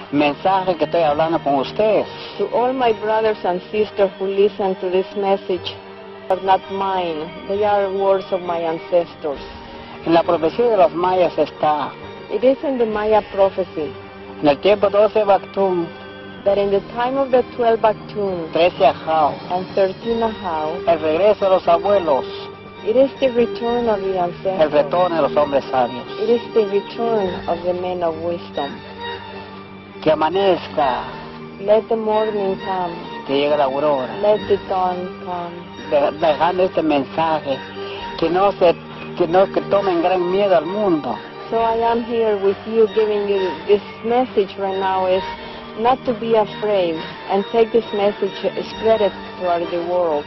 mensaje que estoy hablando con ustedes. To all my brothers and sisters who listen to this message, are not mine. They are words of my ancestors. En la profecía de los mayas está, It is in the Maya prophecy en el tiempo 12 Bactún, that in the time of the 12 Bactún 13 Ajao, and 13 Ahau, el regreso de los abuelos, it is the return of the el ancestors. retorno de los hombres sabios. It is the return of the men of wisdom. Que amanezca, Let the morning come. que llegue la aurora, Let the dawn come. dejando este mensaje, que tomen gran miedo al mundo. So I am here with you, giving you this message right now is not to be afraid, and take this message, spread it throughout the world.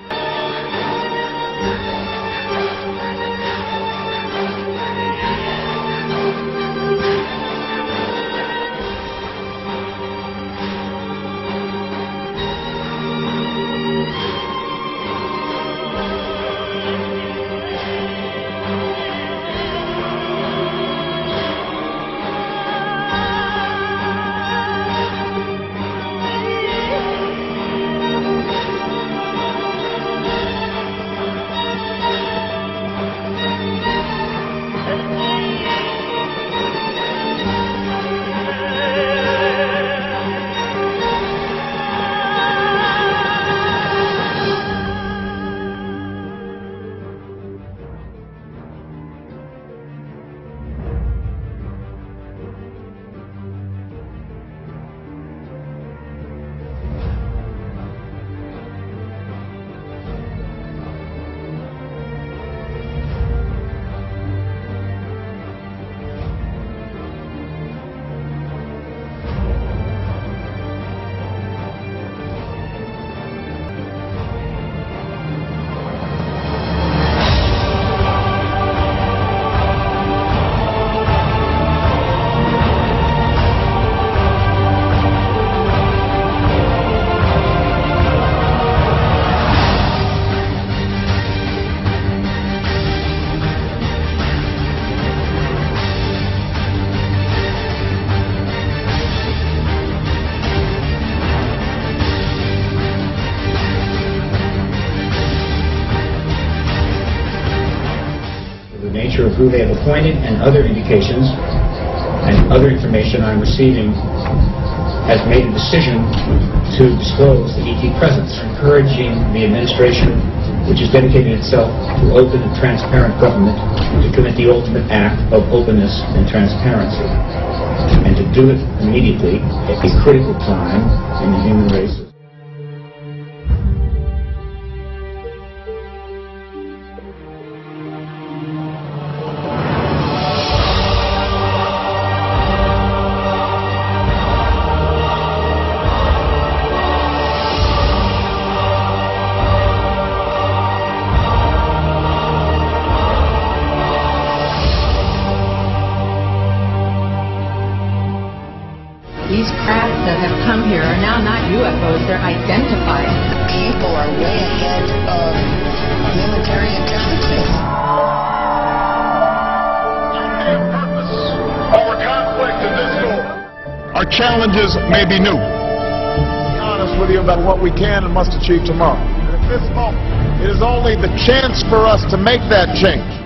Nature of who they have appointed and other indications and other information I'm receiving has made a decision to disclose the ET presence, encouraging the administration, which has dedicated itself to open and transparent government, to commit the ultimate act of openness and transparency, and to do it immediately at a critical time in the human race. These craft that have come here are now not UFOs, they're identified. People are way ahead of military intelligence. Our conflict in this war. Our challenges may be new. Be honest with you about what we can and must achieve tomorrow. And at this moment, it is only the chance for us to make that change